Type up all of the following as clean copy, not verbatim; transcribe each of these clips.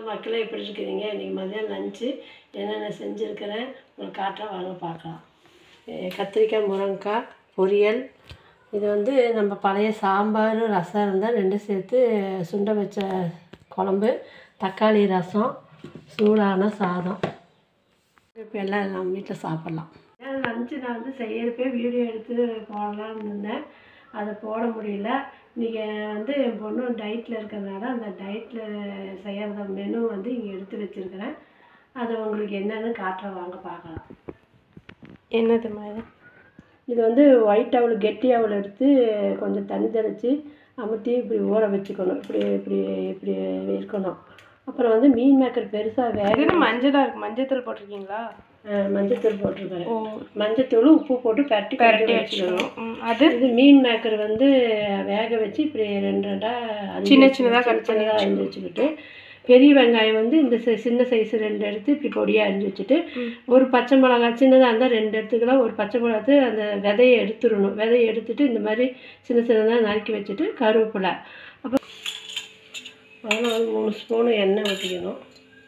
மக்களே எப்படி இருக்கிறீங்க? இன்றைக்கி மதியம் லஞ்சு என்னென்ன செஞ்சுருக்கிறேன் உங்களுக்கு காட்டுறேன், வாங்க பார்க்கலாம். கத்திரிக்காய் முருங்கைக்காய் பொரியல். இது வந்து நம்ம பழைய சாம்பார் ரசம் இருந்தால் ரெண்டும் சேர்த்து சுண்டை வச்ச குழம்பு, தக்காளி ரசம், சூடான சாதம். இப்போ எல்லாம் நம்ம வீட்டில் சாப்பிட்லாம். லஞ்சு நான் வந்து செய்யறப்பே வீடியோ எடுத்து போடலான்னு இருந்தேன், அதை போட முடியல. இன்றைக்கி வந்து என் பொண்ணு டயட்டில் இருக்கிறதுனால அந்த டயட்டில் செய்கிறத மெனு வந்து இங்கே எடுத்து வச்சுருக்கிறேன். அதை உங்களுக்கு என்னென்னு காட்டுறேன், வாங்க பார்க்கலாம். என்னது மாதிரி? இது வந்து ஒயிட் அவல், கெட்டி அவல் எடுத்து கொஞ்சம் தண்ணி தெளித்து அமுத்தி இப்படி ஊற வச்சுக்கணும். இப்படி இப்படி இப்படி இருக்கணும். அப்புறம் வந்து மீன் மேக்கர் பெருசாக வேக மஞ்சளாக இருக்குது. மஞ்சத்தூள் போட்டிருக்கீங்களா? மஞ்சத்தூள் போட்டிருக்கிறேன். மஞ்சத்தூள் உப்பு போட்டு பரட்டி வச்சுக்கணும். அது இது மீன் மேக்கர் வந்து வேக வச்சு இப்படி ரெண்டு ரெண்டாக சின்ன சின்னதாக அரிஞ்சு வச்சுக்கிட்டு, பெரிய வெங்காயம் வந்து இந்த சின்ன சைஸ் 2 எடுத்து இப்படி பொடியாக அரிஞ்சு வச்சுட்டு, ஒரு பச்சை மிளகாய் சின்னதாக இருந்தால் 2 எடுத்துக்கலாம். ஒரு பச்சை மிளகாத்து அந்த விதையை எடுத்துடணும். விதையை எடுத்துட்டு இந்த மாதிரி சின்ன சின்னதாக நறுக்கி வச்சுட்டு, கருவேப்பிலை, அப்புறம் அதில் வந்து 3 ஸ்பூனு எண்ணெய் ஊற்றிக்கணும்.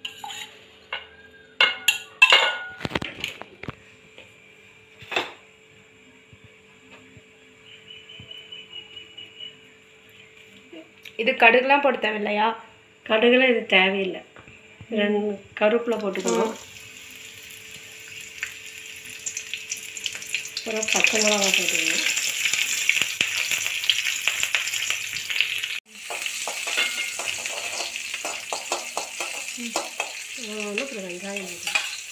இது கடுகுலாம் போட்டு தேவையில்லையா? கடுகுலாம் இது தேவையில்லை. 2 கருவேப்பிலை போட்டுக்கணும். அப்புறம் பச்சை மிளகா போட்டுக்கணும். அப்புறம் வெங்காயம் போட்டுக்கணும்.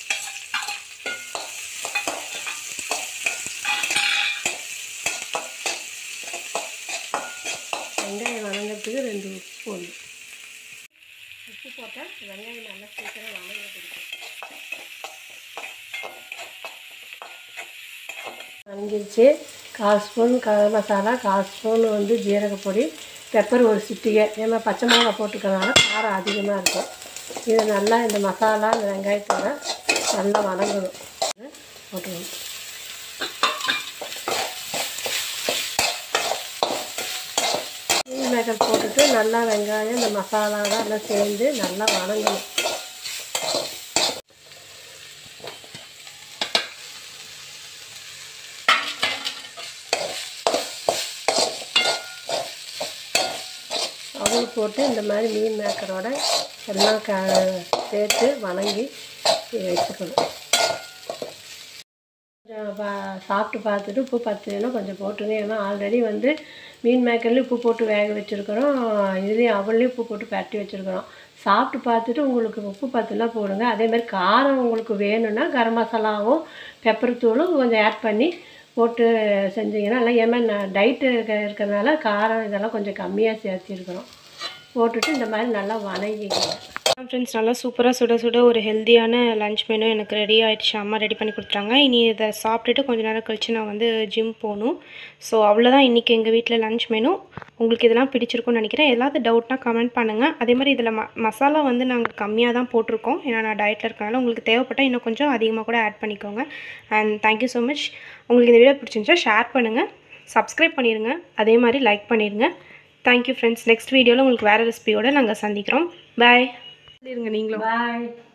வெங்காயம் வதங்கிறதுக்கு 2 உப்பு போடணும். உப்பு போட்டால் வெங்காயம் நல்லா சீக்கிரம் வதங்க பிடிக்கும். வதங்கிடுச்சு. 1/4 ஸ்பூன் கரம் மசாலா, 1/4 ஸ்பூன் வந்து ஜீரகப்பொடி, பெப்பர் ஒரு சிட்டிகை. ஏன்னா பச்சை மிளகா போட்டுக்கிறதுனால காரம் அதிகமாக இருக்கும். இது நல்லா இந்த மசாலா இந்த வெங்காயத்தோட நல்லா வதங்கணும். போட்டுக்கணும். மீன் மேக்கர் போட்டுட்டு நல்லா வெங்காயம் இந்த மசாலாலாம் எல்லாம் சேர்ந்து நல்லா வதங்கணும். அவள் போட்டு இந்த மாதிரி மீன் மேக்கரோட எல்லாம் சேர்த்து வதங்கி வச்சுக்கணும். கொஞ்சம் சாப்பிட்டு பார்த்துட்டு உப்பு பத்தலைன்னா கொஞ்சம் போட்டுங்க. ஏன்னா ஆல்ரெடி வந்து மீன் மேக்கர்லேயும் உப்பு போட்டு வேக வச்சுருக்கிறோம், இதுலேயும் அவள்லேயும் உப்பு போட்டு பரட்டி வச்சுருக்கிறோம். சாப்பிட்டு பார்த்துட்டு உங்களுக்கு உப்பு பத்தலைன்னா போடுங்க. அதேமாதிரி காரம் உங்களுக்கு வேணும்னா கரம் மசாலாவும் பெப்பர் தூளும் கொஞ்சம் ஆட் பண்ணி போட்டு செஞ்சிங்கன்னா இல்லை. ஏன்னா நான் டயட்டு இருக்கிறதுனால காரம் இதெல்லாம் கொஞ்சம் கம்மியாக சேர்த்திருக்கிறோம். போட்டுட்டு இந்த மாதிரி நல்லா வதங்கிக்கணும். ஃப்ரெண்ட்ஸ், நல்லா சூப்பராக சுட சுட ஒரு ஹெல்த்தியான லஞ்ச் மெனு எனக்கு ரெடி ஆகிடுச்சு. அம்மா ரெடி பண்ணி கொடுத்துட்டாங்க. இனி இதை சாப்பிட்டுட்டு கொஞ்சம் நேரம் கழித்து நான் வந்து ஜிம் போகணும். ஸோ அவ்வளோதான் இன்றைக்கி எங்கள் வீட்டில் லஞ்ச் மெனு. உங்களுக்கு இதெல்லாம் பிடிச்சிருக்கும்னு நினைக்கிறேன். ஏதாவது டவுட்னா கமெண்ட் பண்ணுங்கள். அதே மாதிரி இதில் மசாலா வந்து நாங்கள் கம்மியாக தான் போட்டிருக்கோம். ஏன்னா நான் டயட்டில் இருக்கனால உங்களுக்கு தேவைப்பட்டால் இன்னும் கொஞ்சம் அதிகமாக கூட ஆட் பண்ணிக்கோங்க. And thank you so much. உங்களுக்கு இந்த வீடியோ பிடிச்சிருந்துச்சா ஷேர் பண்ணுங்கள், சப்ஸ்கிரைப் பண்ணிடுங்க, அதே மாதிரி லைக் பண்ணிடுங்க. Thank you friends. நெக்ஸ்ட் வீடியோவில் உங்களுக்கு வேறு ரெசிபியோடு நாங்கள் சந்திக்கிறோம். பாய். இருங்க நீங்களும். பாய்.